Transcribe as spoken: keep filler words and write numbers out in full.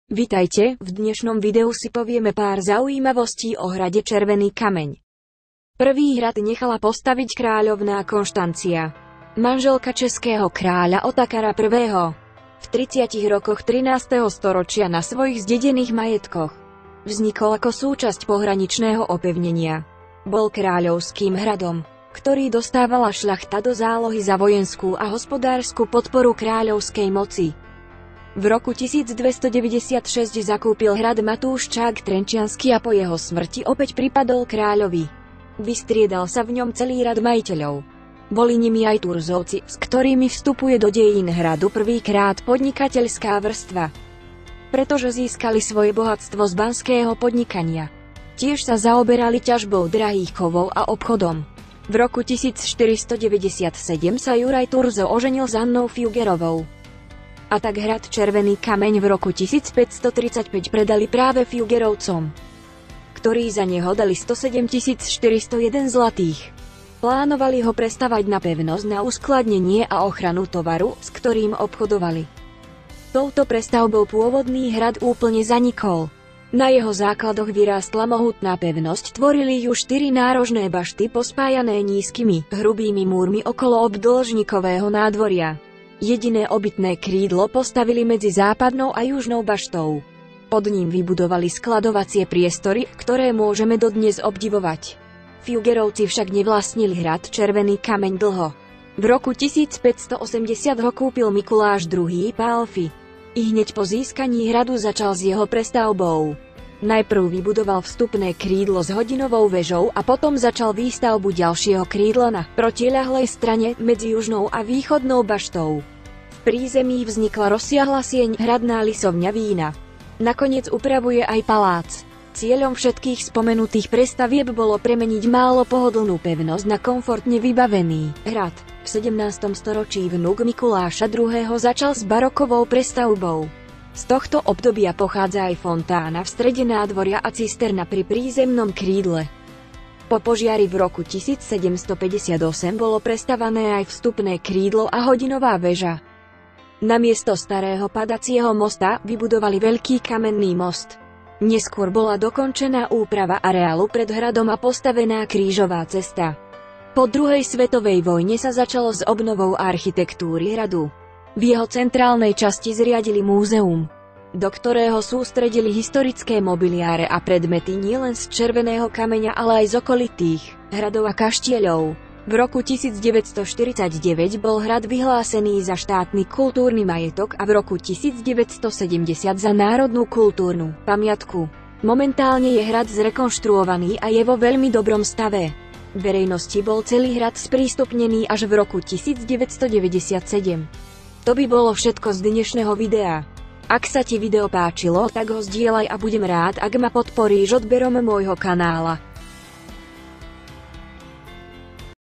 Vitajte, v dnešnom videu si povieme pár zaujímavostí o hrade Červený kameň. Prvý hrad nechala postaviť kráľovná Konštancia, manželka českého kráľa Otakara prvého. V tridsiatich rokoch trinásteho storočia na svojich zdedených majetkoch. Vznikol ako súčasť pohraničného opevnenia. Bol kráľovským hradom, ktorý dostávala šľachta do zálohy za vojenskú a hospodársku podporu kráľovskej moci. V roku tisícdvestodeväťdesiatšesť zakúpil hrad Matúš Čák Trenčiansky a po jeho smrti opäť pripadol kráľovi. Vystriedal sa v ňom celý rad majiteľov. Boli nimi aj Turzovci, s ktorými vstupuje do dejín hradu prvýkrát podnikateľská vrstva. Pretože získali svoje bohatstvo z banského podnikania. Tiež sa zaoberali ťažbou drahých kovov a obchodom. V roku tisícštyristodeväťdesiatsedem sa Juraj Turzo oženil s Annou Fjugerovou. A tak hrad Červený kameň v roku tisícpäťstotridsaťpäť predali práve Fjugerovcom, ktorí za neho dali stosedemtisícštyristojeden zlatých. Plánovali ho prestavať na pevnosť na uskladnenie a ochranu tovaru, s ktorým obchodovali. Touto prestavbou pôvodný hrad úplne zanikol. Na jeho základoch vyrástla mohutná pevnosť, tvorili ju štyri nárožné bašty pospájané nízkymi, hrubými múrmi okolo obdĺžnikového nádvoria. Jediné obytné krídlo postavili medzi západnou a južnou baštou. Pod ním vybudovali skladovacie priestory, ktoré môžeme dodnes obdivovať. Fjugerovci však nevlastnili hrad Červený kameň dlho. V roku tisícpäťstoosemdesiat ho kúpil Mikuláš druhý. Pálffy. I hneď po získaní hradu začal s jeho prestavbou. Najprv vybudoval vstupné krídlo s hodinovou vežou a potom začal výstavbu ďalšieho krídla na protiľahlej strane medzi južnou a východnou baštou. V prízemí vznikla rozsiahla sieň, hradná lisovňa vína. Nakoniec upravuje aj palác. Cieľom všetkých spomenutých prestavieb bolo premeniť málo pohodlnú pevnosť na komfortne vybavený hrad. V sedemnástom storočí vnuk Mikuláša druhého. začal s barokovou prestavbou. Z tohto obdobia pochádza aj fontána v strede nádvoria a cisterna pri prízemnom krídle. Po požiari v roku tisícsedemstopäťdesiatosem bolo prestavané aj vstupné krídlo a hodinová väža. Namiesto starého padacieho mosta vybudovali veľký kamenný most. Neskôr bola dokončená úprava areálu pred hradom a postavená krížová cesta. Po druhej svetovej vojne sa začalo s obnovou architektúry hradu. V jeho centrálnej časti zriadili múzeum, do ktorého sústredili historické mobiliáre a predmety nielen z Červeného kameňa, ale aj z okolitých hradov a kaštieľov. V roku tisícdeväťstoštyridsaťdeväť bol hrad vyhlásený za štátny kultúrny majetok a v roku tisícdeväťstosedemdesiat za národnú kultúrnu pamiatku. Momentálne je hrad zrekonštruovaný a je vo veľmi dobrom stave. Verejnosti bol celý hrad sprístupnený až v roku tisícdeväťstodeväťdesiatsedem. To by bolo všetko z dnešného videa. Ak sa ti video páčilo, tak ho zdieľaj a budem rád, ak ma podporíš odberom môjho kanála.